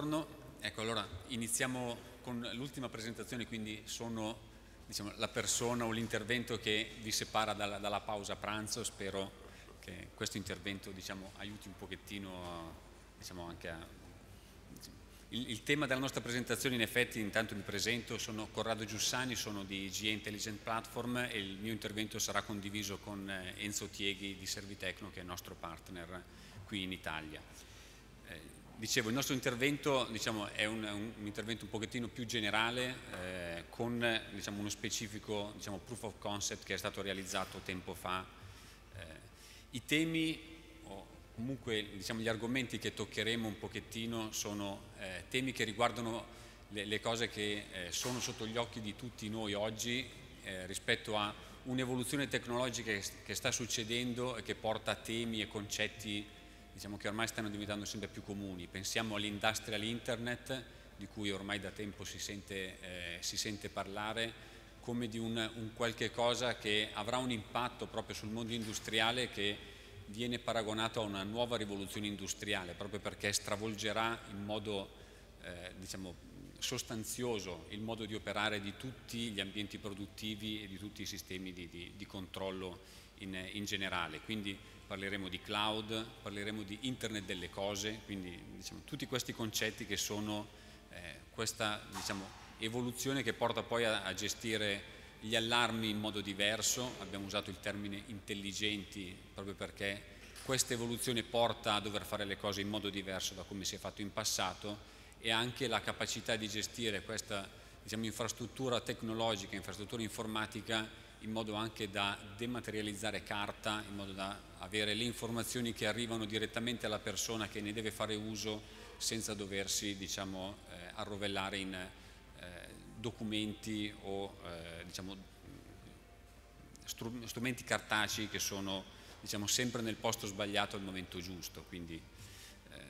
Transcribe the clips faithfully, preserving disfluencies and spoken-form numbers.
buongiorno. Ecco, allora iniziamo con l'ultima presentazione, quindi sono diciamo, la persona o l'intervento che vi separa dalla, dalla pausa pranzo. Spero che questo intervento diciamo, aiuti un pochettino a, diciamo, anche a... Diciamo, il, il tema della nostra presentazione, in effetti, intanto mi presento, sono Corrado Giussani, sono di G E Intelligent Platform e il mio intervento sarà condiviso con Enzo Tieghi di Servitecno, che è il nostro partner qui in Italia. Eh, Dicevo, il nostro intervento diciamo, è un, un, un intervento un pochettino più generale eh, con diciamo, uno specifico diciamo, proof of concept che è stato realizzato tempo fa. Eh, I temi o comunque diciamo, gli argomenti che toccheremo un pochettino sono eh, temi che riguardano le, le cose che eh, sono sotto gli occhi di tutti noi oggi eh, rispetto a un'evoluzione tecnologica che, che sta succedendo e che porta a temi e concetti diciamo che ormai stanno diventando sempre più comuni. Pensiamo all'industrial internet, di cui ormai da tempo si sente, eh, si sente parlare, come di un, un qualche cosa che avrà un impatto proprio sul mondo industriale che viene paragonato a una nuova rivoluzione industriale, proprio perché stravolgerà in modo eh, diciamo, sostanzioso il modo di operare di tutti gli ambienti produttivi e di tutti i sistemi di, di, di controllo in, in generale. Quindi parleremo di cloud, parleremo di internet delle cose, quindi diciamo, tutti questi concetti che sono eh, questa diciamo, evoluzione che porta poi a, a gestire gli allarmi in modo diverso. Abbiamo usato il termine intelligenti proprio perché questa evoluzione porta a dover fare le cose in modo diverso da come si è fatto in passato, e anche la capacità di gestire questa diciamo, infrastruttura tecnologica, infrastruttura informatica in modo anche da dematerializzare carta, in modo da avere le informazioni che arrivano direttamente alla persona che ne deve fare uso senza doversi diciamo, eh, arrovellare in eh, documenti o eh, diciamo, strumenti cartacei che sono diciamo, sempre nel posto sbagliato al momento giusto. Quindi, eh,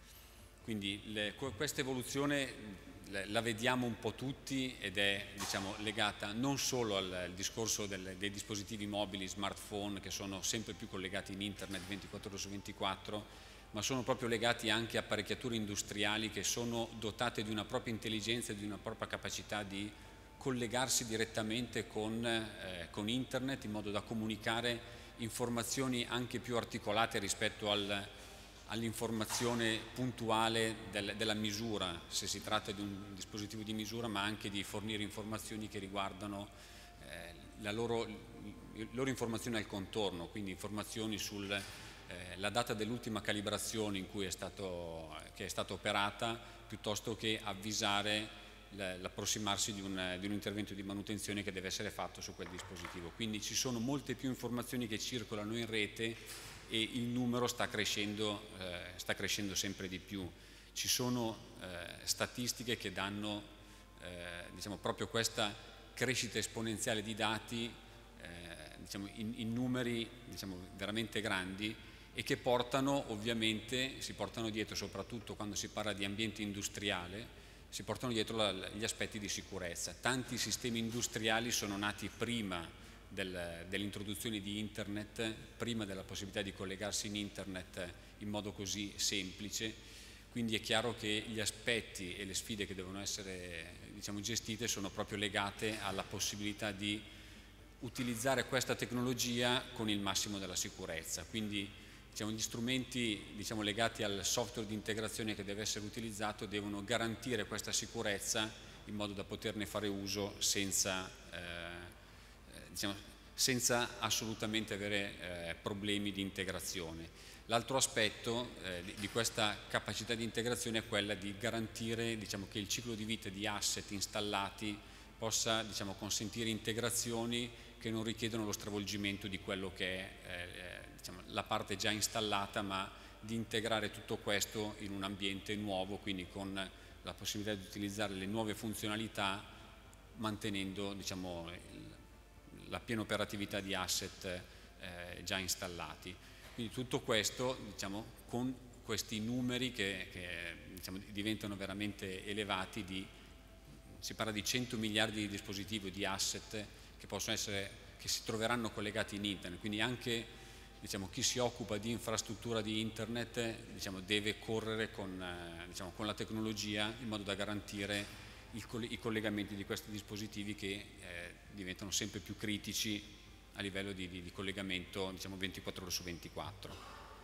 quindi le, questa evoluzione la vediamo un po' tutti ed è diciamo, legata non solo al, al discorso del, dei dispositivi mobili, smartphone, che sono sempre più collegati in internet ventiquattro ore su ventiquattro, ma sono proprio legati anche a apparecchiature industriali che sono dotate di una propria intelligenza e di una propria capacità di collegarsi direttamente con, eh, con internet in modo da comunicare informazioni anche più articolate rispetto al all'informazione puntuale del, della misura, se si tratta di un dispositivo di misura, ma anche di fornire informazioni che riguardano eh, la loro, le loro informazioni al contorno, quindi informazioni sulla eh, data dell'ultima calibrazione in cui è stato, che è stata operata, piuttosto che avvisare l'approssimarsi di un, di un intervento di manutenzione che deve essere fatto su quel dispositivo. Quindi ci sono molte più informazioni che circolano in rete e il numero sta crescendo, eh, sta crescendo sempre di più. Ci sono eh, statistiche che danno eh, diciamo, proprio questa crescita esponenziale di dati eh, diciamo, in, in numeri diciamo, veramente grandi e che portano ovviamente, si portano dietro soprattutto quando si parla di ambiente industriale, si portano dietro la, gli aspetti di sicurezza. Tanti sistemi industriali sono nati prima Del, dell'introduzione di internet, prima della possibilità di collegarsi in internet in modo così semplice, quindi è chiaro che gli aspetti e le sfide che devono essere diciamo, gestite sono proprio legate alla possibilità di utilizzare questa tecnologia con il massimo della sicurezza. Quindi diciamo, gli strumenti diciamo, legati al software di integrazione che deve essere utilizzato devono garantire questa sicurezza in modo da poterne fare uso senza eh, Diciamo, senza assolutamente avere eh, problemi di integrazione. L'altro aspetto eh, di, di questa capacità di integrazione è quella di garantire diciamo, che il ciclo di vita di asset installati possa diciamo, consentire integrazioni che non richiedono lo stravolgimento di quello che è eh, diciamo, la parte già installata, ma di integrare tutto questo in un ambiente nuovo, quindi con la possibilità di utilizzare le nuove funzionalità mantenendo diciamo, il, la piena operatività di asset eh, già installati. Quindi tutto questo diciamo, con questi numeri che, che diciamo, diventano veramente elevati, di, si parla di cento miliardi di dispositivi, di asset che possono essere, che si troveranno collegati in internet, quindi anche diciamo, chi si occupa di infrastruttura di internet diciamo, deve correre con, eh, diciamo, con la tecnologia in modo da garantire il, i collegamenti di questi dispositivi che eh, diventano sempre più critici a livello di, di, di collegamento diciamo, ventiquattro ore su ventiquattro.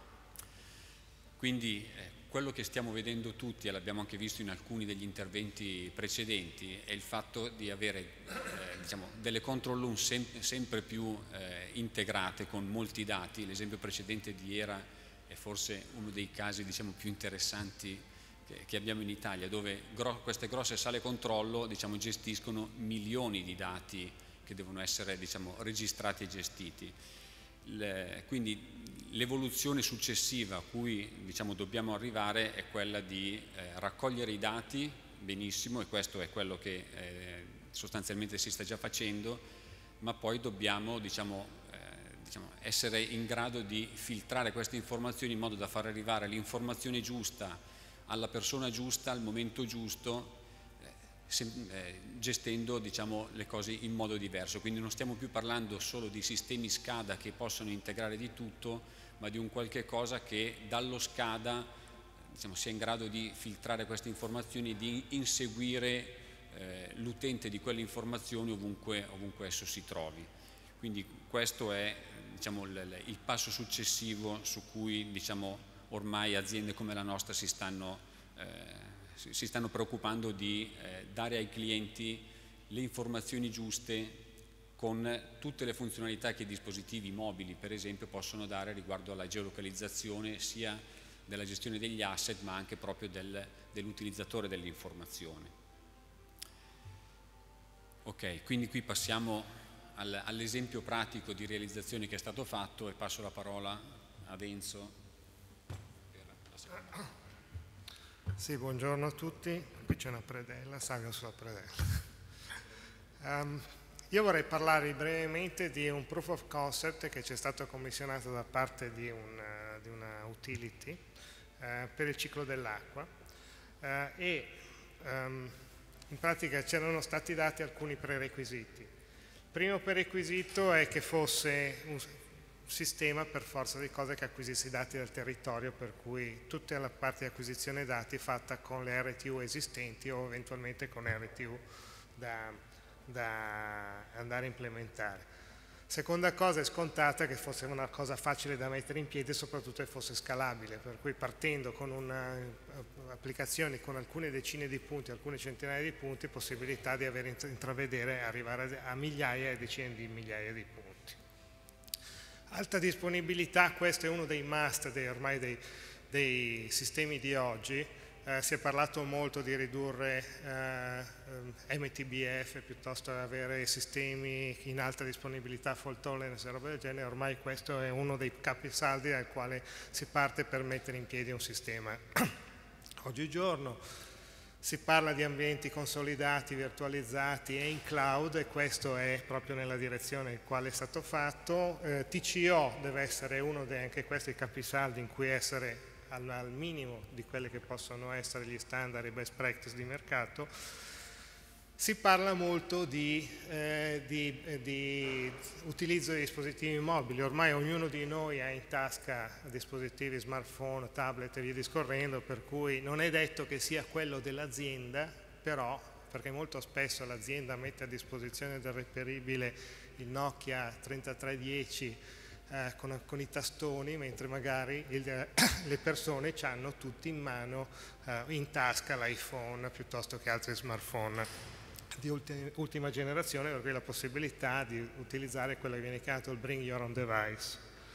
Quindi eh, quello che stiamo vedendo tutti, e l'abbiamo anche visto in alcuni degli interventi precedenti, è il fatto di avere eh, diciamo, delle control room sem sempre più eh, integrate con molti dati. L'esempio precedente di ERA è forse uno dei casi diciamo, più interessanti che, che abbiamo in Italia, dove gro queste grosse sale controllo diciamo, gestiscono milioni di dati che devono essere diciamo, registrati e gestiti. Le, quindi l'evoluzione successiva a cui diciamo, dobbiamo arrivare è quella di eh, raccogliere i dati benissimo, e questo è quello che eh, sostanzialmente si sta già facendo, ma poi dobbiamo diciamo, eh, diciamo, essere in grado di filtrare queste informazioni in modo da far arrivare l'informazione giusta alla persona giusta al momento giusto, gestendo diciamo, le cose in modo diverso. Quindi non stiamo più parlando solo di sistemi SCADA che possono integrare di tutto, ma di un qualche cosa che dallo SCADA diciamo, sia in grado di filtrare queste informazioni e di inseguire eh, l'utente di quelle informazioni ovunque, ovunque esso si trovi. Quindi questo è diciamo, il, il passo successivo su cui diciamo, ormai aziende come la nostra si stanno eh, si stanno preoccupando di eh, dare ai clienti le informazioni giuste con tutte le funzionalità che i dispositivi mobili, per esempio, possono dare riguardo alla geolocalizzazione sia della gestione degli asset ma anche proprio del, dell'utilizzatore dell'informazione. Ok, quindi qui passiamo al, all'esempio pratico di realizzazione che è stato fatto e passo la parola ad Enzo per la seconda. Sì, buongiorno a tutti. Qui c'è una predella, salgo sulla predella. Um, io vorrei parlare brevemente di un proof of concept che ci è stato commissionato da parte di, un, uh, di una utility uh, per il ciclo dell'acqua uh, e um, in pratica c'erano stati dati alcuni prerequisiti. Il primo prerequisito è che fosse un sistema per forza di cose che acquisisse i dati dal territorio, per cui tutta la parte di acquisizione dati fatta con le R T U esistenti o eventualmente con R T U da, da andare a implementare. Seconda cosa è scontata che fosse una cosa facile da mettere in piedi e soprattutto che fosse scalabile, per cui partendo con un'applicazione con alcune decine di punti, alcune centinaia di punti, possibilità di avere intravedere, arrivare a migliaia e decine di migliaia di punti. Alta disponibilità, questo è uno dei must dei, ormai dei, dei sistemi di oggi. Eh, si è parlato molto di ridurre eh, M T B F piuttosto che avere sistemi in alta disponibilità, fault tolerance e roba del genere. Ormai questo è uno dei capisaldi dal quale si parte per mettere in piedi un sistema. Oggigiorno si parla di ambienti consolidati, virtualizzati e in cloud, e questo è proprio nella direzione in quale è stato fatto. Eh, T C O deve essere uno dei anche questi capisaldi in cui essere al, al minimo di quelli che possono essere gli standard e best practice di mercato. Si parla molto di, eh, di, eh, di utilizzo di dispositivi mobili. Ormai ognuno di noi ha in tasca dispositivi smartphone, tablet e via discorrendo, per cui non è detto che sia quello dell'azienda, però, perché molto spesso l'azienda mette a disposizione del reperibile il Nokia trentatré dieci eh, con, con i tastoni, mentre magari il, le persone hanno tutti in mano, eh, in tasca l'iPhone piuttosto che altri smartphone di ultima generazione, per cui la possibilità di utilizzare quello che viene chiamato il Bring Your Own Device,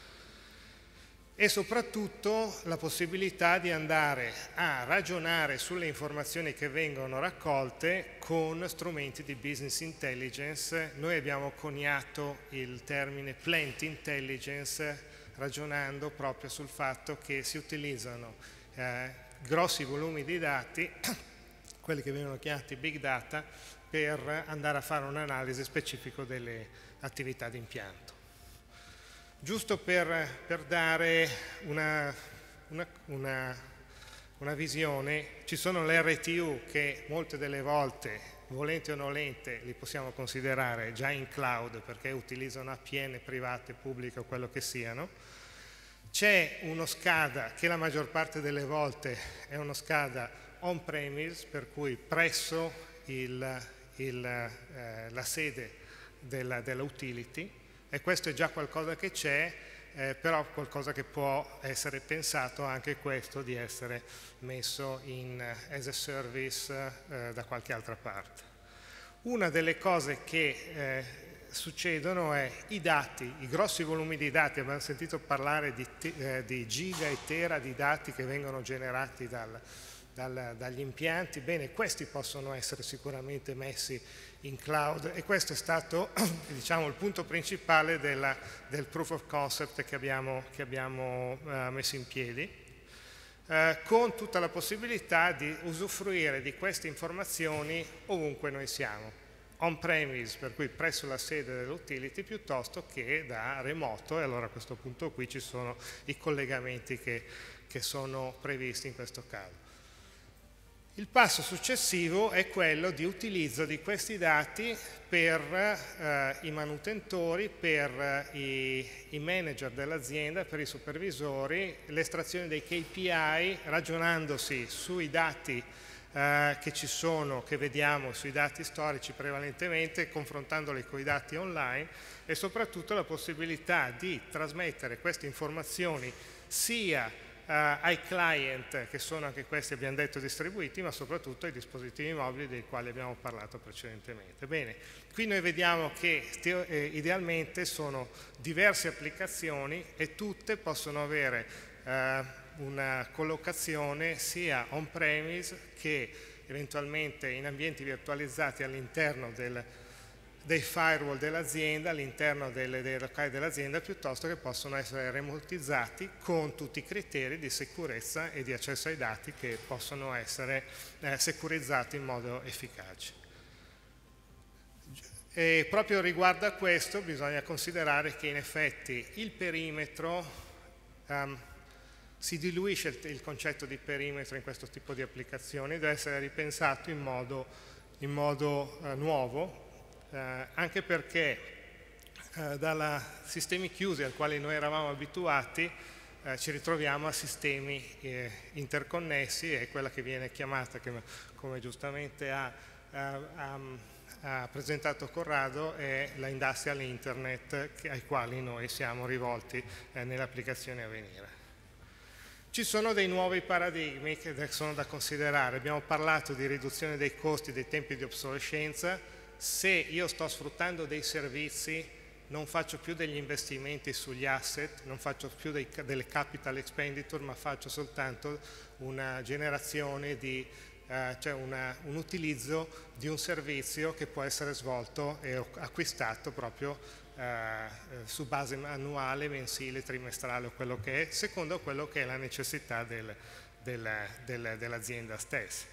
e soprattutto la possibilità di andare a ragionare sulle informazioni che vengono raccolte con strumenti di business intelligence. Noi abbiamo coniato il termine plant intelligence ragionando proprio sul fatto che si utilizzano eh, grossi volumi di dati, quelli che vengono chiamati big data, per andare a fare un'analisi specifica delle attività di impianto. Giusto per, per dare una, una, una, una visione, ci sono le R T U che molte delle volte, volente o nolente, li possiamo considerare già in cloud perché utilizzano A P N private, pubbliche o quello che siano, C'è uno SCADA che la maggior parte delle volte è uno SCADA on-premise, per cui presso il, il, eh, la sede della, della utility, e questo è già qualcosa che c'è, eh, però qualcosa che può essere pensato anche questo di essere messo in uh, as a service uh, da qualche altra parte. Una delle cose che eh, succedono è i dati, i grossi volumi di dati. Abbiamo sentito parlare di, eh, di giga e tera di dati che vengono generati dal, dal, dagli impianti. Bene, questi possono essere sicuramente messi in cloud, e questo è stato diciamo, il punto principale della, del proof of concept che abbiamo, che abbiamo uh, messo in piedi, uh, con tutta la possibilità di usufruire di queste informazioni ovunque noi siamo, on-premise, per cui presso la sede dell'utility, piuttosto che da remoto, e allora a questo punto qui ci sono i collegamenti che, che sono previsti in questo caso. Il passo successivo è quello di utilizzo di questi dati per eh, i manutentori, per eh, i, i manager dell'azienda, per i supervisori, l'estrazione dei K P I ragionandosi sui dati eh, che ci sono, che vediamo sui dati storici prevalentemente, confrontandoli con i dati online, e soprattutto la possibilità di trasmettere queste informazioni sia Uh, ai client, che sono anche questi, abbiamo detto, distribuiti, ma soprattutto ai dispositivi mobili dei quali abbiamo parlato precedentemente. Bene, qui noi vediamo che eh, idealmente sono diverse applicazioni e tutte possono avere uh, una collocazione sia on-premise che eventualmente in ambienti virtualizzati all'interno del dei firewall dell'azienda, all'interno dei locali dell'azienda, piuttosto che possono essere remotizzati con tutti i criteri di sicurezza e di accesso ai dati che possono essere eh, securizzati in modo efficace. E proprio riguardo a questo bisogna considerare che in effetti il perimetro, um, si diluisce il, il concetto di perimetro in questo tipo di applicazioni, deve essere ripensato in modo, in modo uh, nuovo, Eh, anche perché eh, dai sistemi chiusi al quali noi eravamo abituati eh, ci ritroviamo a sistemi eh, interconnessi, e quella che viene chiamata, che, come giustamente ha, ha, ha presentato Corrado, è la industrial internet, che, ai quali noi siamo rivolti eh, nelle applicazioni a venire. Ci sono dei nuovi paradigmi che sono da considerare. Abbiamo parlato di riduzione dei costi, dei tempi di obsolescenza. Se io sto sfruttando dei servizi, non faccio più degli investimenti sugli asset, non faccio più dei, delle capital expenditure, ma faccio soltanto una generazione di, eh, cioè una, un utilizzo di un servizio che può essere svolto e acquistato proprio eh, su base annuale, mensile, trimestrale o quello che è, secondo quello che è la necessità del, del, del, dell'azienda stessa.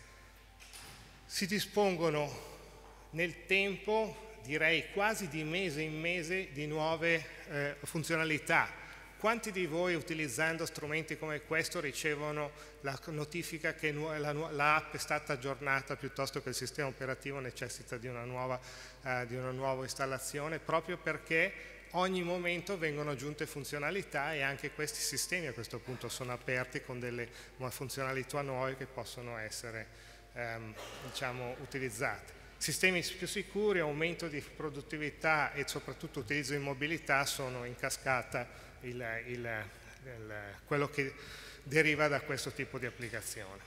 Si dispongono nel tempo, direi quasi di mese in mese, di nuove eh, funzionalità. Quanti di voi, utilizzando strumenti come questo, ricevono la notifica che l'app è stata aggiornata piuttosto che il sistema operativo necessita di una nuova, eh, di una nuova installazione, proprio perché ogni momento vengono aggiunte funzionalità, e anche questi sistemi a questo punto sono aperti con delle funzionalità nuove che possono essere ehm, diciamo, utilizzate. Sistemi più sicuri, aumento di produttività e soprattutto utilizzo di mobilità sono in cascata il, il, il, quello che deriva da questo tipo di applicazione.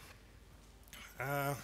Uh,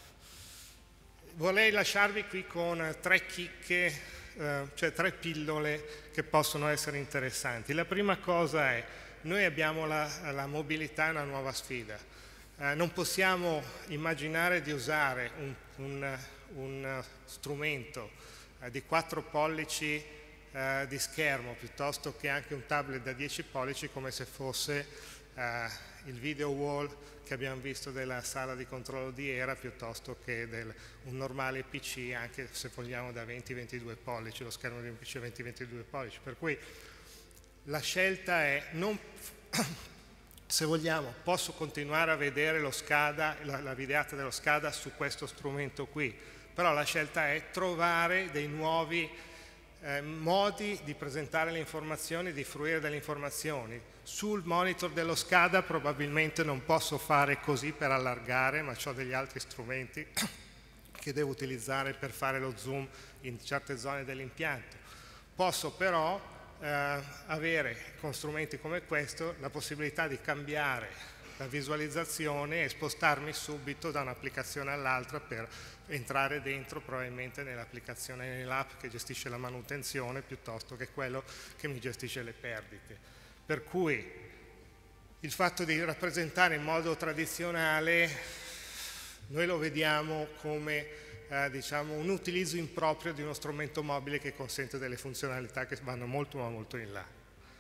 vorrei lasciarvi qui con tre chicche, uh, cioè tre pillole che possono essere interessanti. La prima cosa è: noi abbiamo la, la mobilità, una nuova sfida. Uh, non possiamo immaginare di usare un, un un strumento eh, di quattro pollici eh, di schermo piuttosto che anche un tablet da dieci pollici come se fosse eh, il video wall che abbiamo visto della sala di controllo di Era, piuttosto che del, un normale P C, anche se vogliamo da venti ventidue pollici, lo schermo di un P C venti ventidue pollici. Per cui la scelta è non se vogliamo, posso continuare a vedere lo SCADA, la, la videata dello SCADA su questo strumento qui, però la scelta è trovare dei nuovi eh, modi di presentare le informazioni, di fruire delle informazioni. Sul monitor dello SCADA probabilmente non posso fare così per allargare, ma ho degli altri strumenti che devo utilizzare per fare lo zoom in certe zone dell'impianto. Posso però eh, avere con strumenti come questo la possibilità di cambiare la visualizzazione e spostarmi subito da un'applicazione all'altra per entrare dentro probabilmente nell'applicazione, nell'app che gestisce la manutenzione piuttosto che quello che mi gestisce le perdite. Per cui il fatto di rappresentare in modo tradizionale noi lo vediamo come eh, diciamo, un utilizzo improprio di uno strumento mobile che consente delle funzionalità che vanno molto ma molto in là.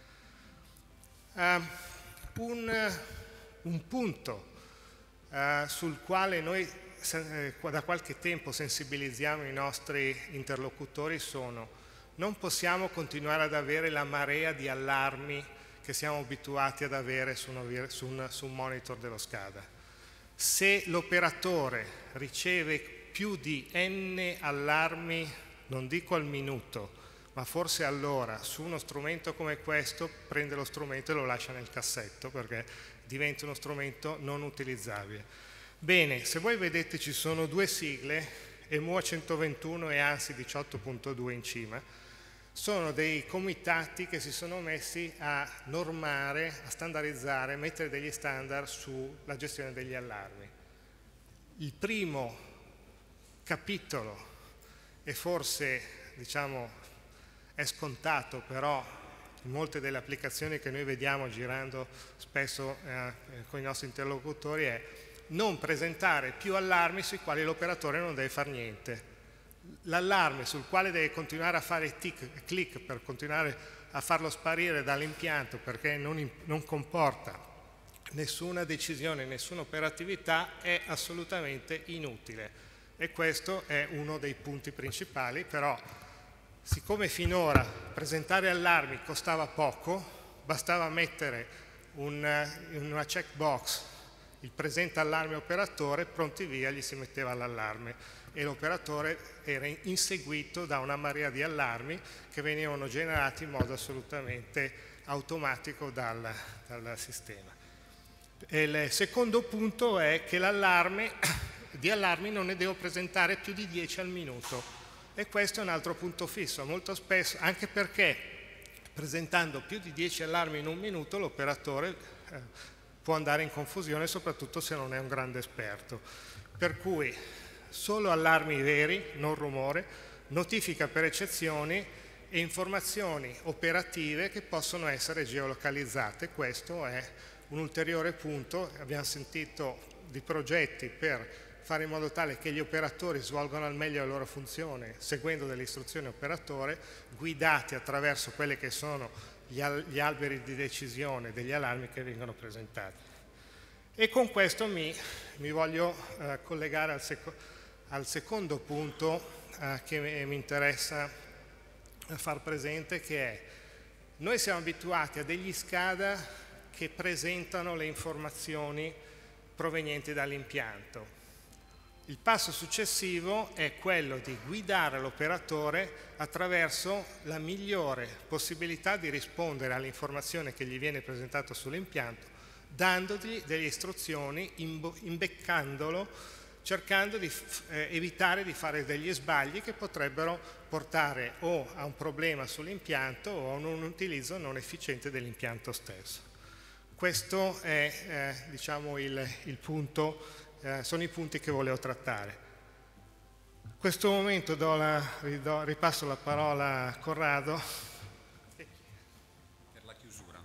Uh, un, un punto uh, sul quale noi eh, da qualche tempo sensibilizziamo i nostri interlocutori sono: non possiamo continuare ad avere la marea di allarmi che siamo abituati ad avere su, una, su, un, su un monitor dello SCADA. Se l'operatore riceve più di n allarmi, non dico al minuto, ma forse all'ora, su uno strumento come questo, prende lo strumento e lo lascia nel cassetto perché diventa uno strumento non utilizzabile. Bene, se voi vedete ci sono due sigle, E M U A centoventuno e ANSI diciotto punto due in cima, sono dei comitati che si sono messi a normare, a standardizzare, a mettere degli standard sulla gestione degli allarmi. Il primo capitolo, e forse diciamo è scontato, però in molte delle applicazioni che noi vediamo girando spesso eh, con i nostri interlocutori, è non presentare più allarmi sui quali l'operatore non deve fare niente. L'allarme sul quale deve continuare a fare tic, click per continuare a farlo sparire dall'impianto perché non, non comporta nessuna decisione, nessuna operatività, è assolutamente inutile. E questo è uno dei punti principali. Però, siccome finora presentare allarmi costava poco, bastava mettere un, una checkbox, il presenta allarme operatore, pronti via, gli si metteva l'allarme e l'operatore era inseguito da una marea di allarmi che venivano generati in modo assolutamente automatico dal, dal sistema. E il secondo punto è che l'allarme, di allarmi non ne devo presentare più di dieci al minuto, e questo è un altro punto fisso, molto spesso, anche perché presentando più di dieci allarmi in un minuto l'operatore eh, può andare in confusione, soprattutto se non è un grande esperto. Per cui solo allarmi veri, non rumore, notifica per eccezioni e informazioni operative che possono essere geolocalizzate. Questo è un ulteriore punto. Abbiamo sentito di progetti per fare in modo tale che gli operatori svolgano al meglio la loro funzione seguendo delle istruzioni operatore, guidati attraverso quelli che sono gli, al gli alberi di decisione degli allarmi che vengono presentati. E con questo mi, mi voglio eh, collegare al secondo al secondo punto eh, che mi interessa far presente, che è: noi siamo abituati a degli SCADA che presentano le informazioni provenienti dall'impianto. Il passo successivo è quello di guidare l'operatore attraverso la migliore possibilità di rispondere all'informazione che gli viene presentata sull'impianto, dandogli delle istruzioni, imbeccandolo, cercando di eh, evitare di fare degli sbagli che potrebbero portare o a un problema sull'impianto o a un utilizzo non efficiente dell'impianto stesso. Questo è eh, diciamo il, il punto, eh, sono i punti che volevo trattare. In questo momento do la, ridò, ripasso la parola a Corrado. Per la chiusura.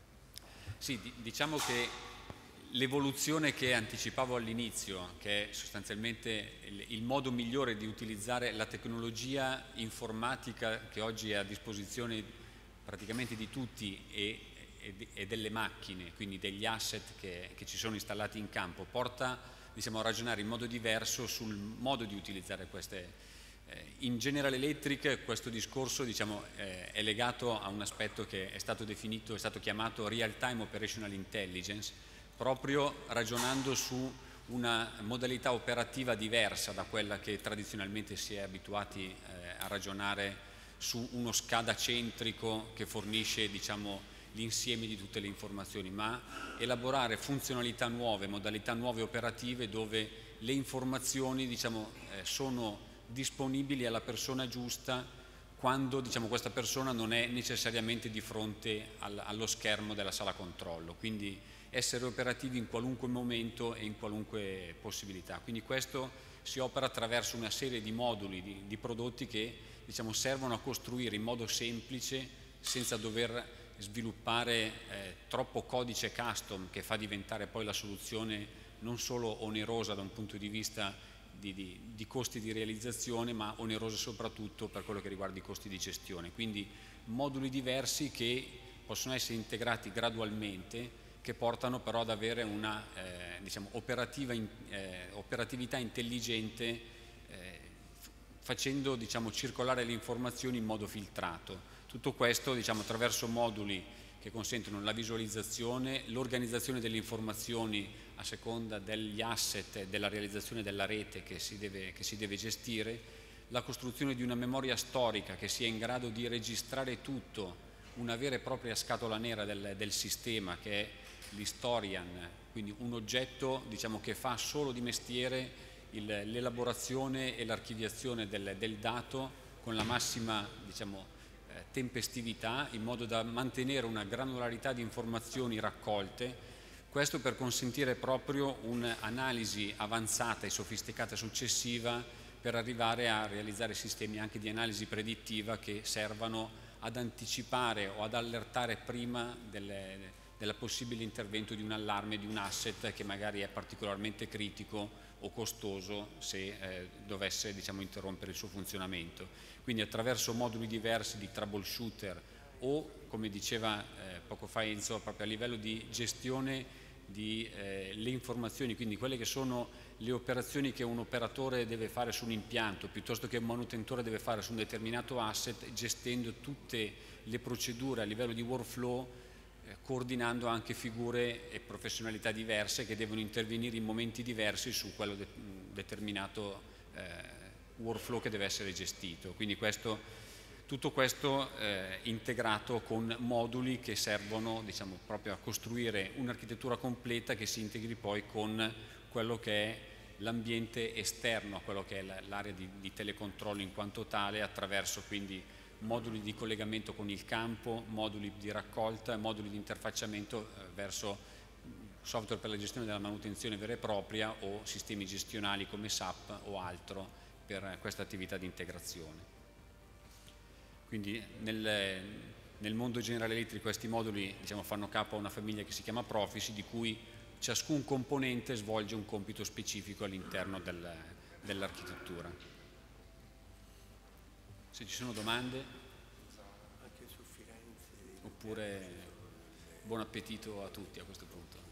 Sì, diciamo che l'evoluzione che anticipavo all'inizio, che è sostanzialmente il, il modo migliore di utilizzare la tecnologia informatica che oggi è a disposizione praticamente di tutti e, e, e delle macchine, quindi degli asset che, che ci sono installati in campo, porta, diciamo, a ragionare in modo diverso sul modo di utilizzare queste. Eh, in General Electric questo discorso, diciamo, eh, è legato a un aspetto che è stato definito, è stato chiamato Real Time Operational Intelligence, proprio ragionando su una modalità operativa diversa da quella che tradizionalmente si è abituati eh, a ragionare su uno SCADA centrico che fornisce, diciamo, l'insieme di tutte le informazioni, ma elaborare funzionalità nuove, modalità nuove operative dove le informazioni, diciamo, eh, sono disponibili alla persona giusta quando, diciamo, questa persona non è necessariamente di fronte al, allo schermo della sala controllo, quindi essere operativi in qualunque momento e in qualunque possibilità. Quindi questo si opera attraverso una serie di moduli, di, di prodotti che, diciamo, servono a costruire in modo semplice, senza dover sviluppare eh, troppo codice custom che fa diventare poi la soluzione non solo onerosa da un punto di vista di, di, di costi di realizzazione, ma onerosa soprattutto per quello che riguarda i costi di gestione. Quindi moduli diversi che possono essere integrati gradualmente, che portano però ad avere una eh, diciamo, operativa in, eh, operatività intelligente, eh, facendo, diciamo, circolare le informazioni in modo filtrato. Tutto questo, diciamo, attraverso moduli che consentono la visualizzazione, l'organizzazione delle informazioni a seconda degli asset e della realizzazione della rete che si deve, che si deve gestire, la costruzione di una memoria storica che sia in grado di registrare tutto, una vera e propria scatola nera del, del sistema che è l'historian, quindi un oggetto, diciamo, che fa solo di mestiere l'elaborazione e l'archiviazione del, del dato con la massima, diciamo, tempestività, in modo da mantenere una granularità di informazioni raccolte, questo per consentire proprio un'analisi avanzata e sofisticata successiva per arrivare a realizzare sistemi anche di analisi predittiva che servano ad anticipare o ad allertare prima delle, del possibile intervento di un allarme di un asset che magari è particolarmente critico o costoso se eh, dovesse, diciamo, interrompere il suo funzionamento. Quindi attraverso moduli diversi di troubleshooter o, come diceva eh, poco fa Enzo, proprio a livello di gestione di eh, le informazioni, quindi quelle che sono le operazioni che un operatore deve fare su un impianto piuttosto che un manutentore deve fare su un determinato asset, gestendo tutte le procedure a livello di workflow, eh, coordinando anche figure e professionalità diverse che devono intervenire in momenti diversi su quello de determinato eh, workflow che deve essere gestito. Quindi questo, tutto questo eh, integrato con moduli che servono, diciamo, proprio a costruire un'architettura completa che si integri poi con quello che è l'ambiente esterno a quello che è l'area di, di telecontrollo in quanto tale, attraverso quindi moduli di collegamento con il campo, moduli di raccolta, moduli di interfacciamento eh, verso software per la gestione della manutenzione vera e propria o sistemi gestionali come S A P o altro per questa attività di integrazione. Quindi nel, nel mondo General Electric questi moduli, diciamo, fanno capo a una famiglia che si chiama Proficy, di cui ciascun componente svolge un compito specifico all'interno del, dell'architettura. Se ci sono domande, oppure buon appetito a tutti a questo punto.